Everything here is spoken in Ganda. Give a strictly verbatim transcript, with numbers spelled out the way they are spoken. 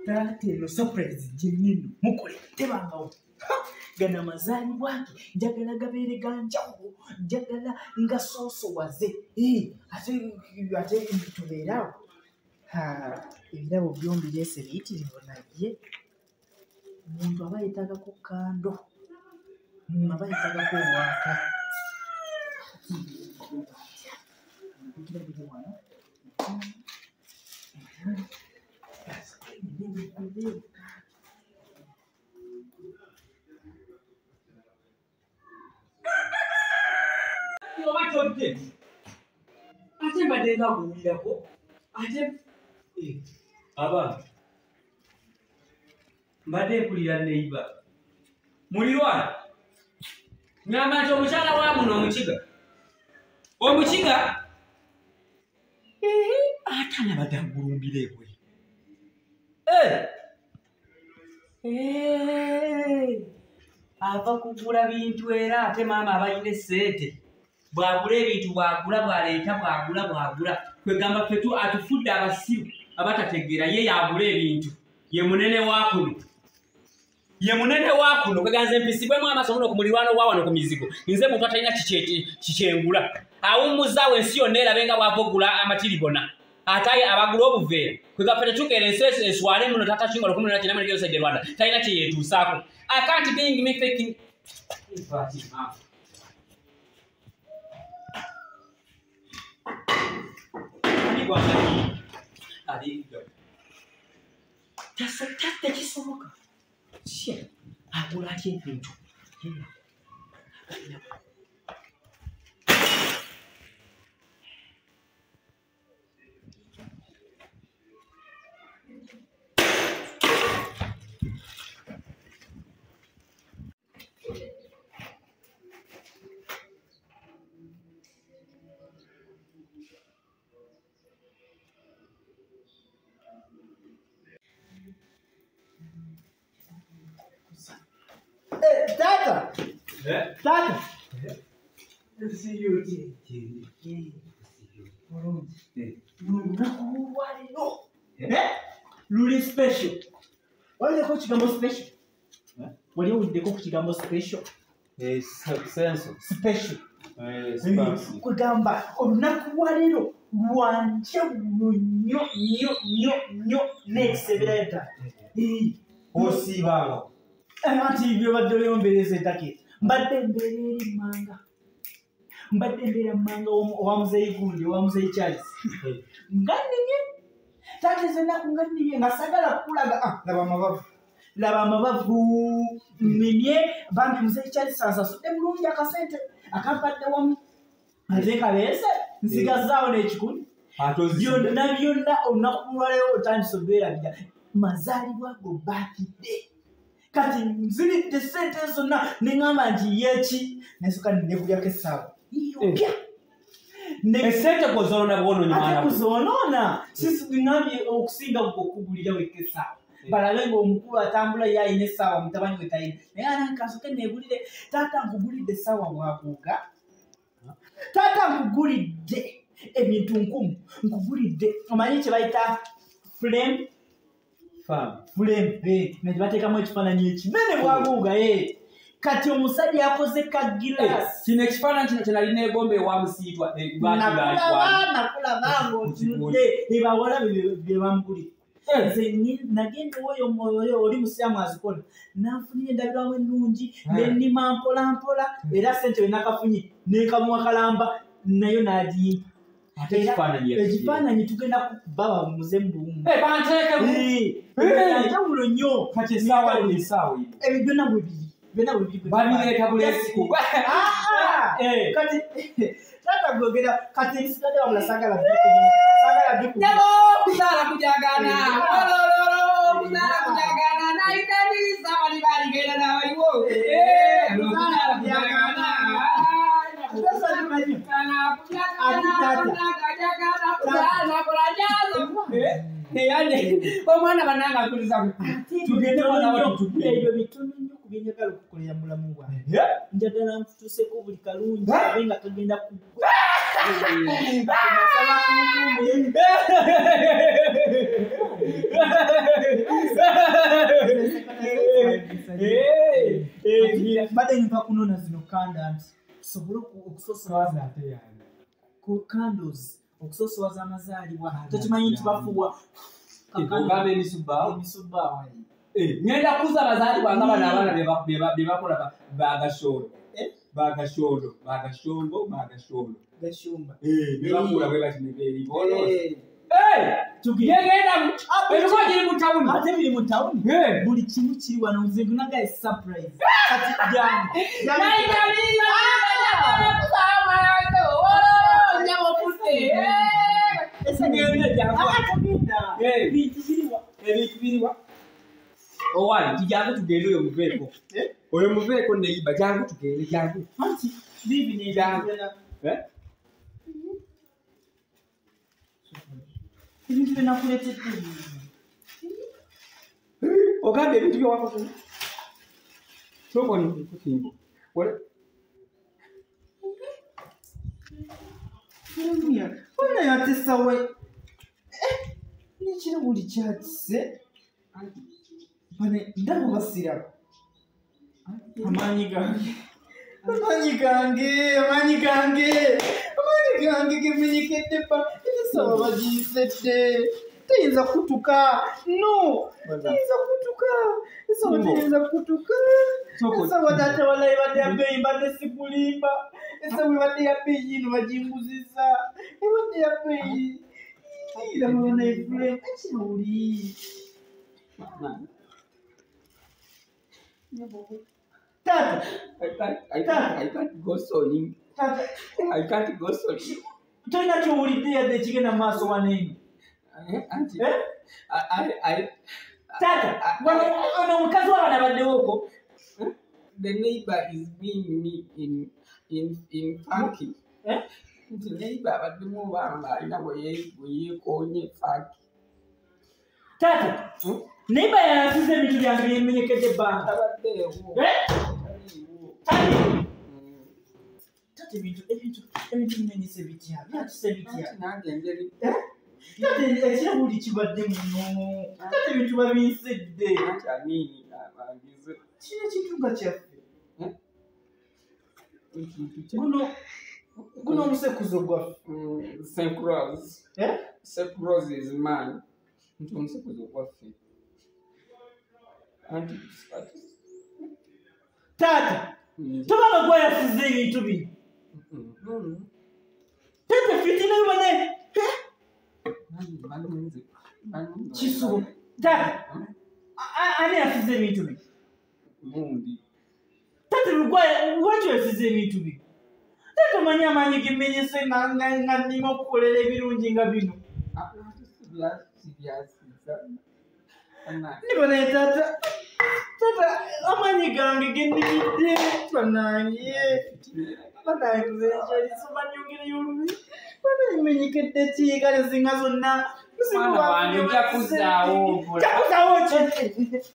Tate no surprise jinino mukole tebangawo. Gana mazaalibwa ge njagala gabeere ganjawulo, njagala nga sooso waze. Eh, ate ate tubeerawo. Ha, ebirabo byombi byese biyitirivu naye omuntu aba yeetagako kando, aba yeetagako obwaka. Ate mbadde nga kuwulirako ate aba mbadde mpulira neiba mulirwana ngamba nti omukyala wa muno omukiga omukiga ate anabadde agulumbirebwe ava kugula bintu era ate maama abalina esente bwagula ebintu bwagula bwaleeta bwagula bwagula kwegamba ffe atufudde abasiru abatategeera ye yagula ebintu ye munene wa kuno ye munene wa kuno kweganze mpisibwemu amasomo no ku mulirwano gwa wano ku mizigo nze muntu atalina kikyengula awummuzaawo ensi yonna erabe nga bwava ogula amatiribona ataye abagula obuveera kwegaffe tetukeera ensi eswale muno tata kingola kumunera kina mwenegero saide Rwanda talina kyeyetuusaako akanti being me faking Tasa tata kisomoka. Shit. Agula ati ebintu. Tata! Eh? Tata! See you. Luli special. Wale ko kigambo special? Wali owuddeko ku kigambo special? Eh, senso. Special. Eh, spicy. Kugamba olunaku lwa leero lwanjawulo nnyo nnyo nnyo nnyo n'ekisebereta. Osiibanga. Anti byo badde oyombereza ettake. Mbadde mbeera eri manga. Mbadde mbeera manga owa muzeeyi gundi owa muzeeyi Charles. Ngannimye. Tate zenaku ngannimye nga sagala kukulaga. Ah, laba amabavu. Laba amabavu. Nnimye bambi muzeeyi Charles ansasudde bulungi akasente akampadde wamu. Ate kaleese nsigazaawo n'ekikumi. Byonna byonna olunaku lwaleero otandise obeera bya mazaalibwa go baakidde. Kati nziridde sente zonna neŋŋamba nti yeeki nesuka nebulyako essaawa iyopya esente gozoona bwonoonyi ate kuzoonoona sisiŋŋambye okusinga okugulira wekka essaawa balabe ng'omukulu atambula ye ayina essaawa mutabani we tayina naye anankasoke neegulire taata nkugulidde essaawa bwakuuga taata nkugulidde ebintu nkumu nkugulidde omanyi kye bayita flame Fulempe, nebateekamu ekifaananyi ekinene bwabuuga ye. Kati omusajja yakoze ka giraasi. Kino ekifaananyi kino kye nali neegomba ewa musiitwa. Nakulaba, nakulaba ng'otunudde ebawala bye bamugulira. Nze nagenda oyo oli musaamu azikola. Nanfunira endabirwamu ennungi, ne nnima mpola mpola, era ssente we nakafunye n'ekamuwa kalamba nayo n'agimpa. Ate ekifaananyi ekifaananyi tugenda kukuba muze mu buwumu. Banteekemu. Njawulo nnyo. Kati essaawa eno essaawa eno. Ebyo byonna bwe biri. Byonna bwe biri. Babireeta buleesiku. Kati taata gwogera kati ebisigadde wabula saagala biko. Saagala biko. Nyabo kuzaala kujagana. Olololo kuzaala kujagana. Naitaniza bali baligenda n'abaliwo. Kuzaala kujagana. Omwana bananga akuliza tugende bana watu ebyo bitono nnyo ku byenjagala okukolera mulamu gwange. Njagala nkutuuseko buli kalungi abe nga tugenda kuggwa. Nasaba ku Eh eh bade nimpa kunona zino kanda sobola okusosowaza ate yana ku candles okusosowaza amazaalibwa tekimanyi nti bafuwa kakanga emisuba emisuba eh ngenda kuza abazaalibwa nga bana abaana be bakola bagasholo eh bagasholo bagashombo bagasholo gashumba eh be bakula bwe bati neberi bono eh tugiyegenda ebiko kiri mu town ate biri mu town buli kimu kiri wano nze gunaga e surprise kati jam naidalira owali tijangu tugende oyo muveeko oyo muveeko neyiba jangu tugende jangu anti bibi ne jangu eh ibintu binakuletedde ogambe ebintu byowakosoma sokoni kutimbo wale Mia, ona yatesa we. Eh, ni kino buli kyatise. Bane ndabo basira. Amanyi gange. Amanyi gange, amanyi gange. Amanyi gange gemenyekedde pa. Esa bagiyisette. Tayinza kutuka. No. Tayinza kutuka. Esa tayinza kutuka. Esa wadata walayi badde abeyi badde sikulimba. Esa wibadde yabeyi yino bajimbuziza. Ebadde yabeyi. Ira mwana Efrem. Ekiruli. Tata. I can't, I can't, I can't go sewing. Tata. I can't go sewing. Tolina kyowulidde yadde ekigenda mu maaso waneeno. Auntie, Eh? I, I, I, Tata, ono omukazi wabana baddewooko. the neighbor is being me in, in, in funky. Eh? The neighbor baddemu bamba alina bwe yeekoonye funky. Tata, neighbor yasize ebintu byange byemenyekedde ebbanga. Tabaddeewo. Eh? Tata. Tata ebintu ebintu ebintu bimenyese bitya byatise bitya. Nange engeri. Tata ekira buli kibadde muno. Tata ebintu babinsedde. Anti amiini abangize. Kino ekintu nga kyaffe. Ekintu kya. Guno guno omusekuzo gwaffe. Saint Rose. Eh? Saint Rose is man. Nti omusekuzo gwaffe. Anti Tata, tubanga gwayasize ebintu bino. Tata fitina yobane. Kisubo. Tata, ani yasize ebintu bino? Bundi. Tata lugwaya lwaki yasize ebintu bino? Tata manyi amaanyi gemenyese nga nnima okukolera ebirungi nga bino. Nibone tata. Tata amaanyi gange gendimidde banange. Banange nze nsoma nyongere y'olubi. Banange menyekedde ki kale zinga zonna. Mwana wange nja kuzzaawo. Nja kuzzaawo ki?